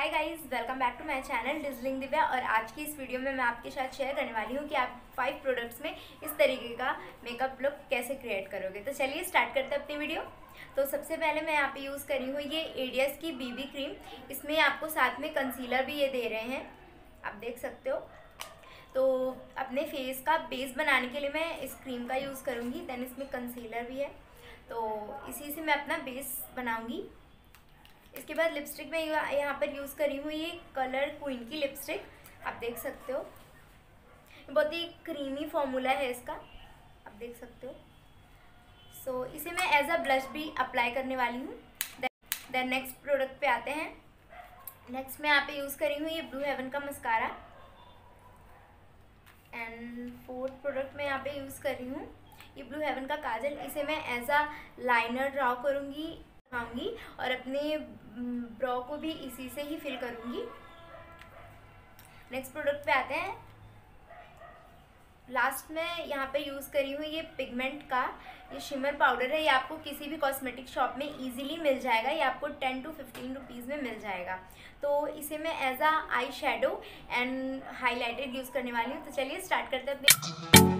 Hi guys, welcome back to my channel dazzling Divya. और आज की इस वीडियो में मैं आपके साथ शेयर करने वाली हूँ कि आप 5 प्रोडक्ट्स में इस तरीके का मेकअप लुक कैसे क्रिएट करोगे। तो चलिए स्टार्ट करते हैं अपनी वीडियो। तो सबसे पहले मैं यहाँ पे यूज़ कर रही हूँ ये एडियस की बीबी क्रीम। इसमें आपको साथ में कंसीलर भी ये दे रहे हैं, आप देख सकते हो। तो अपने फेस का बेस बनाने के लिए मैं इस क्रीम का यूज़ करूँगी। देन इसमें कंसीलर भी है, तो इसी से मैं अपना बेस बनाऊँगी। इसके बाद लिपस्टिक में यहाँ पर यूज़ करी हूँ ये कलर क्वीन की लिपस्टिक, आप देख सकते हो। बहुत ही क्रीमी फॉर्मूला है इसका, आप देख सकते हो। सो इसे मैं एज अ ब्लश भी अप्लाई करने वाली हूँ। देन नेक्स्ट प्रोडक्ट पे आते हैं। नेक्स्ट मैं यहाँ पे यूज़ करी हूँ ये ब्लू हेवन का मस्कारा। एंड फोर्थ प्रोडक्ट मैं यहाँ पे यूज़ कर रही हूँ ये ब्लू हेवन का काजल। इसे मैं एज अ लाइनर ड्रॉ करूँगी और अपने ब्रो को भी इसी से ही फिल करूँगी। नेक्स्ट प्रोडक्ट पे आते हैं। लास्ट में यहाँ पे यूज़ करी हूँ ये पिगमेंट का ये शिमर पाउडर है। ये आपको किसी भी कॉस्मेटिक शॉप में इजीली मिल जाएगा। ये आपको 10 to 15 रुपीज़ में मिल जाएगा। तो इसे मैं as a eye shadow and highlighter use करने वाली हूँ। तो चलिए स्टार्ट करते हैं अपने।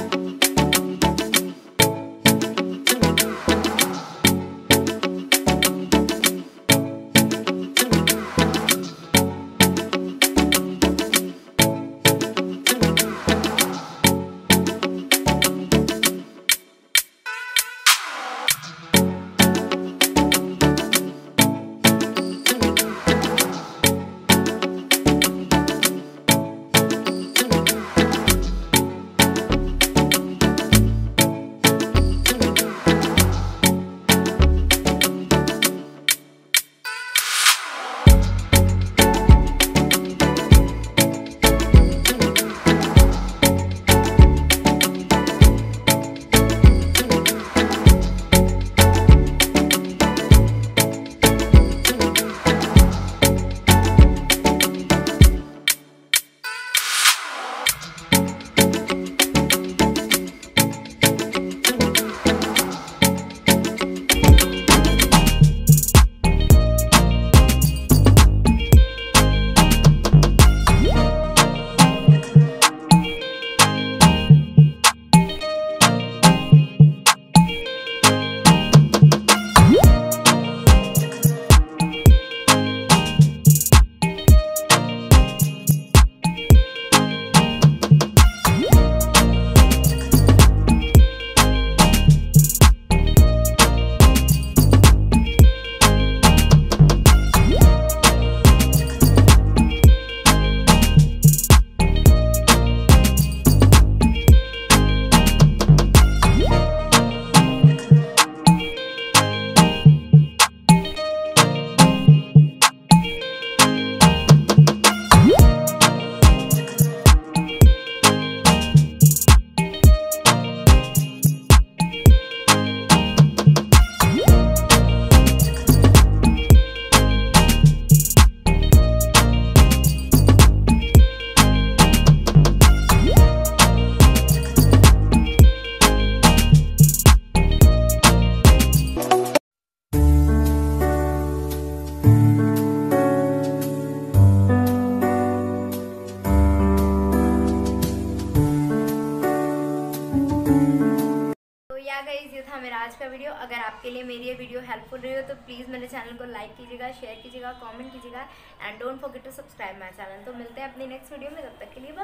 गाइस, ये था मेरा आज का वीडियो। अगर आपके लिए मेरी ये वीडियो हेल्पफुल रही हो तो प्लीज़ मेरे चैनल को लाइक कीजिएगा, शेयर कीजिएगा, कमेंट कीजिएगा and don't forget to subscribe my channel. तो मिलते हैं अपनी नेक्स्ट वीडियो में, तब तक के लिए।